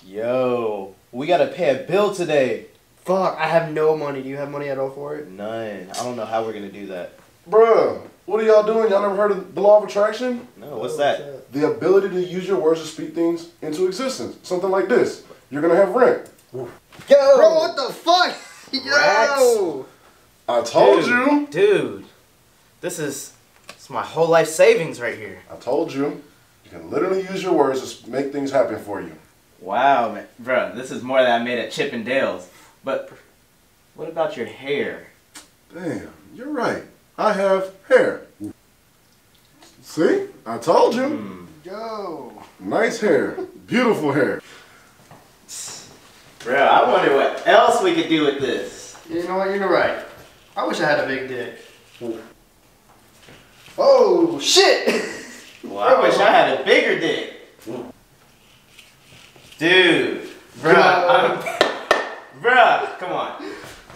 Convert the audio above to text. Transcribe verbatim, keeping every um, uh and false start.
Yo, we gotta pay a bill today. Fuck, I have no money. Do you have money at all for it? None. I don't know how we're gonna do that. Bruh, what are y'all doing? Y'all never heard of the law of attraction? No, what's Oh, that? The ability to use your words to speak things into existence. Something like this. You're gonna have rent. Yo! Bro, what the fuck? Yo! I told Dude, you. Dude, this is it's my whole life savings right here. I told you. You can literally use your words to make things happen for you. Wow, man. Bro, this is more than I made at Chippendales. But what about your hair? Damn, you're right. I have hair. See? I told you. Hmm. Yo! Nice hair. Beautiful hair. Bro, I wonder what else we could do with this. You know what? You're right. I wish I had a big dick. Oh, shit! Well, I wish I had a bigger dick. Dude. Bruh, I'm, bruh, come on.